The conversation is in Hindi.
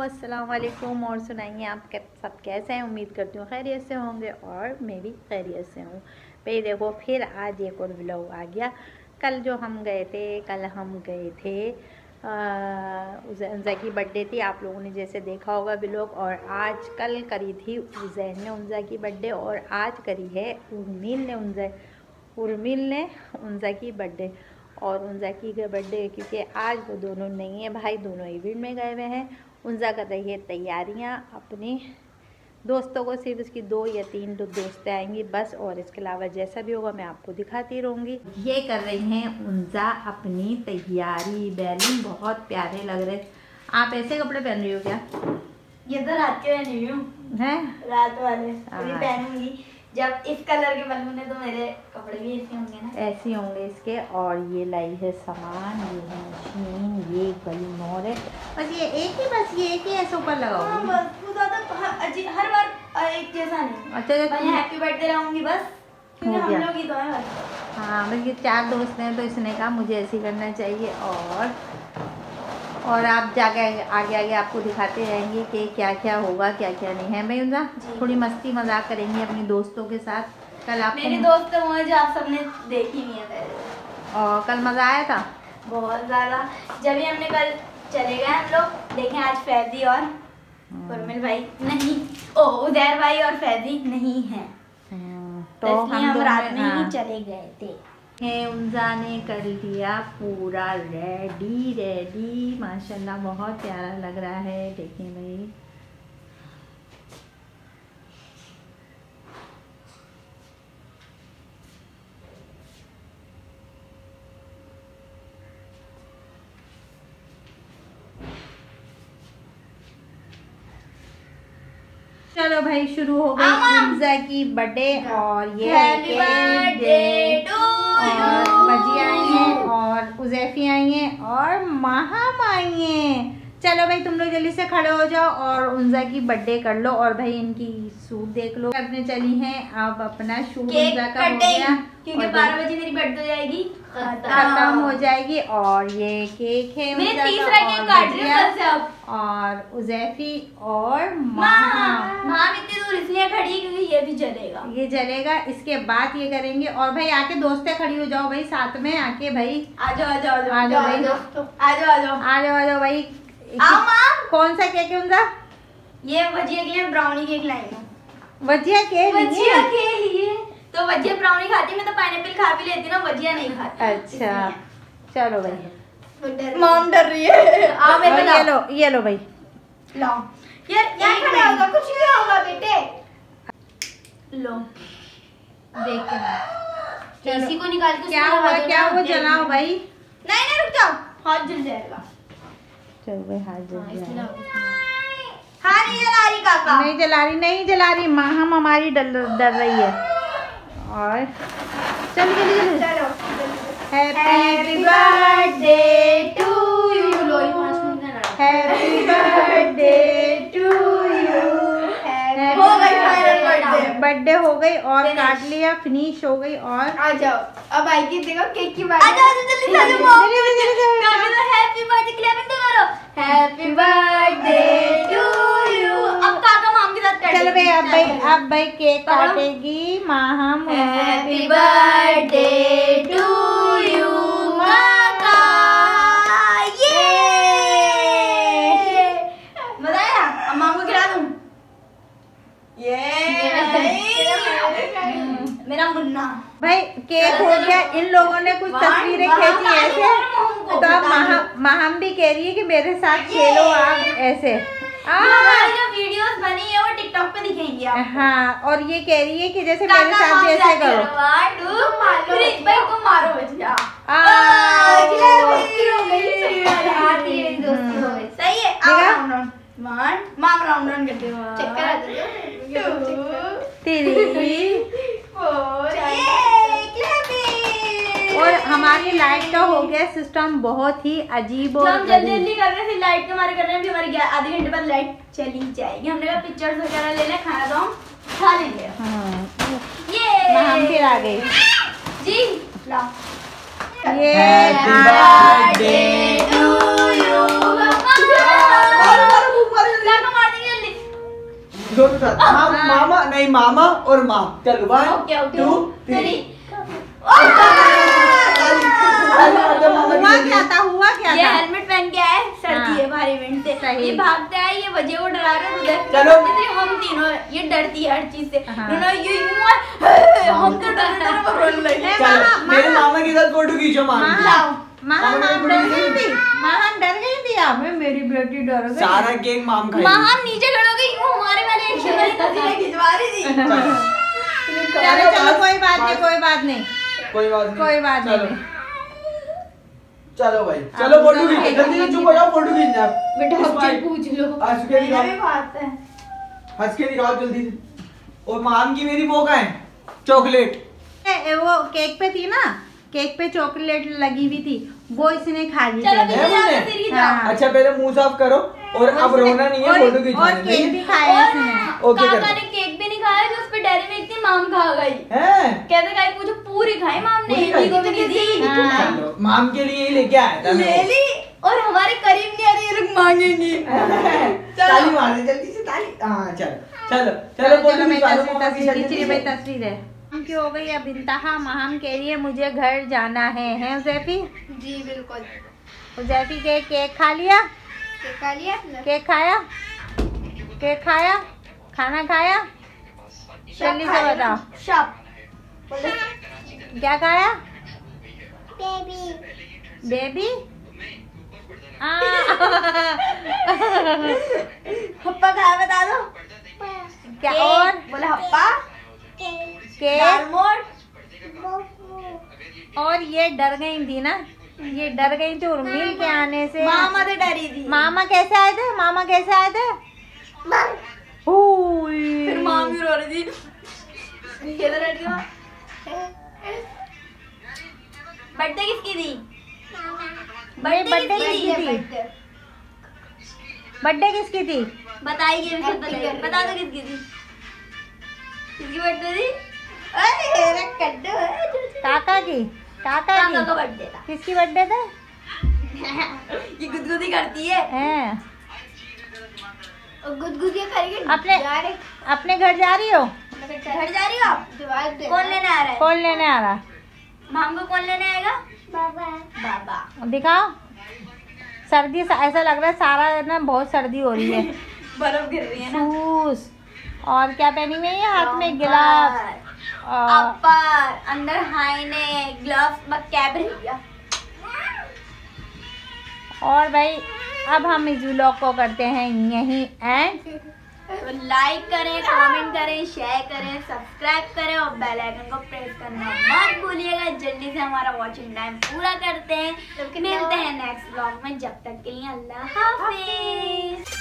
अस्सलाम वालेकुम। और सुनाइए आप सब कैसे हैं। उम्मीद करती हूँ खैरियत से होंगे और मैं भी खैरियत से हूँ। भाई देखो फिर आज एक और व्लॉग आ गया। कल हम गए थे उज़ैन की बर्थडे थी, आप लोगों ने जैसे देखा होगा व्लॉग। और आज कल करी थी उज़ैन ने उनजा की बर्थडे और आज करी है उर्मिल ने उनजा की बर्थडे। और उनजा की बर्थडे क्योंकि आज वो दोनों नहीं है भाई, दोनों इवेंट में गए हुए हैं। उनजा कर रही है तैयारियां अपने दोस्तों को, सिर्फ उसकी 2 या 3 दोस्तें आएंगी बस, और इसके अलावा जैसा भी होगा मैं आपको दिखाती रहूँगी। ये कर रही हैं उनजा अपनी तैयारी। बैलून बहुत प्यारे लग रहे। आप ऐसे कपड़े पहन रही हो क्या? ये तो रात के पहन रही हूँ। हैं रात वाले पहनूंगी। जब इस कलर के बलून है तो मेरे कपड़े भी ऐसे होंगे ना, ऐसे होंगे इसके। और ये लाई है सामान, ये है मशीन, ये बलून और है बस ये एक ही ऐसे ऊपर लगाओगी। हर बार एक जैसा नहीं। अच्छा मैं हैप्पी बर्थडे लाऊंगी बस, क्योंकि हम लोग ही तो हैं बस। हाँ बस ये 4 दोस्त हैं तो इसने कहा मुझे ऐसे ही करना चाहिए। और आप जाके आगे आपको दिखाते रहेंगे कि क्या क्या होगा क्या क्या नहीं है। भाई उनका थोड़ी मस्ती मजाक करेंगे अपने दोस्तों के साथ। कल आप मेरी दोस्त वो है जो आप सबने देखी नहीं है पहले। और कल मज़ा आया था बहुत ज़्यादा। जब भी हमने कल चले गए हम लोग देखें, आज फैदी और उर्मिल भाई नहीं, उदैर भाई और फैदी नहीं है, तो हम रात में ही चले गए थे। उनजा ने कर लिया पूरा रेडी माशाल्लाह, बहुत प्यारा लग रहा है। देखिए भाई चलो भाई शुरू हो गई उनजा की बर्थडे। और ये हैप्पी बर्थडे टू और बजी आई हैं और उज़ैफी आई हैं और माहम आई हैं। चलो भाई तुम लोग जल्दी से खड़े हो जाओ और उनजा की बर्थडे कर लो। और भाई इनकी सूट देख लो करने चली हैं। अब अपना शूट उनजा का हो गया क्योंकि 12 बजे मेरी बर्थडे हो जाएगी, खत्म हो जाएगी। और ये केक है मैं तीसरा केक काट रही हूं सब। और उज़ैफी और माम इतनी दूर इसलिए खड़ी क्योंकि ये भी जलेगा, ये जलेगा। इसके बाद ये करेंगे। और भाई आके दोस्तें खड़ी हो जाओ भाई साथ में आके। भाई आ जाओ भाई। कौन सा केक है उनका? ये भजिया के लिए ब्राउनी केक लाई हूँ। भजिया के लिए तो भजिया ब्राउनी खाती, मैं तो पाइनएप्पल खा भी लेती ना, भजिया नहीं खाती। अच्छा चलो भाई, मॉम डर रही है। ये लो भाई, लो यार खड़ा होगा, कुछ भी होगा बेटे। लो देख के इसी को निकाल के क्या हुआ जलाओ भाई। नहीं रुक जाओ, हाथ जल जाएगा। चलो भाई हाथ जल जाएगा। हाँ नहीं जला रही काका, नहीं जला रही माँ, हम हमारी डर रही है। और चलो happy birthday to you, happy birthday to you. Birthday हो गई और काट लिया, फिनिश हो गई। और आ जाओ अब आएगी, देखो केक की बात। आ जाओ जल्दी आ जाओ। हैप्पी बर्थडे क्लैपिंग तो करो। Happy birthday to you. अब काका माम के साथ कर। चलो भाई अब भाई केक काटेगी माँ। हम हैप्पी बर्थडे टू यू काका। ये मजा आया। अब माम को खिला दूं। मेरा मुन्ना भाई केक हो गया। इन लोगों ने कुछ तस्वीरें खींची ऐसे, तो अब माहम भी कह रही है कि मेरे साथ खेलो आप ऐसे। हमारी जो वीडियोस बनी है वो टिकटॉक पे दिखेंगी आपको। हाँ और ये कह रही है कि जैसे मेरे साथ भी ऐसे करो। 1 2 3 भाई तुम मारो बच्चा। सही है। माम राउंड करते हो, चक्कर आ जाएगा। 2 3 और हमारी लाइट का हो गया सिस्टम बहुत ही अजीब। और हम जल्दी कर रहे थे, लाइट के मारे कर रहे हैं, हमारी आधे घंटे बाद लाइट चली जाएगी। हमने कहा पिक्चर्स वगैरह ले ले, खाना तो हम खा लेंगे। ये हम फिर आ गए जी। ला ये बर्थडे टू यू। दोनों साथ। मामा नहीं, मामा और माँ। चलो 1 2 3। हुआ क्या ये हेलमेट पहन के आए, सर्दी है भारी विंड से, ये भागते आए, ये वजह को डरा रहे उधर। चलो हम तीनों, ये डरती है हर चीज से, ये हम तो डर रोने लगे। मेरे मामा के साथ फोटो खींचो। मामा डर गई थी आप? मेरी बेटी डर गई। सारा केक माम खाई। माम नीचे खड़े हो गई, हमारे वाले एक्शन वाली तस्वीरें खिंचवा रही थी। चलो कोई बात नहीं। चलो भाई, चलो फोटो खींचो जल्दी से। चुप हो जाओ, फोटो खींचना। बेटा पूछ लो, हंस के दिखाओ जल्दी से। और माम की मेरी वो का है चॉकलेट, वो केक पे थी ना, केक पे चॉकलेट लगी हुई थी, वो इसने खा ली। अच्छा पहले मुंह साफ करो और अब रोना नहीं है, फोटो खींचना। और केक भी खाया इसने। ओके काका ने केक भी नहीं खाया, जो उस पे डेयरी मिल्क थी, माम खा गई। कहते गाय पूछो पूरी खाई माम ने, एक को भी नहीं दी। माम के लिए ही लेके आया था। ले ली और हमारे करीब नहीं आ रही, रुक मांगेंगी। ताली मार दे जल्दी से, ताली। हाँ चलो तस्वीर है की हो गई अब इंतहा। माम कह रही है मुझे घर जाना है उज़ैफी? जी बिल्कुल। उज़ैफी केक खा लिया? केक खाया? खाना खाया? जल्दी से बताओ। क्या खाया? बेबी हप्पा खाया, बता दो क्या? और बोला हप्पा केक। और ये डर गई थी ना, ये डर गई थी उर्मिल के आने से। मामा तो डरी थी। मामा कैसे आए थे? फिर माम भी रो रही थी। बर्थडे किसकी थी? बर्थडे किसकी थी? बताइए, बता दो किसकी थी? किसकी बर्थडे थी? काका की का बर्थडे था। किसकी बर्थडे था? ये गुदगुदी करती है। गुदगुदी करके अपने घर जा रही हो? घर जा रही हो आप? कौन लेने आ रहा है? माम को कौन लेने आएगा? बाबा। दिखाओ। सर्दी ऐसा लग रहा है सारा ना, बहुत सर्दी हो रही है। बर्फ गिर रही है ना। और क्या पहनी हुई है? हाथ में गिलास, अपर अंदर हाई ने ग्लव्स, कैप रही। और भाई अब हम इस व्लॉग को करते हैं यहीं एंड। तो लाइक करें, कमेंट करें, शेयर करें, सब्सक्राइब करें और बेल आइकन को प्रेस करना मत भूलिएगा। जल्दी से हमारा वॉचिंग टाइम पूरा करते हैं। मिलते हैं नेक्स्ट व्लॉग में, जब तक के लिए अल्लाह हाफिज।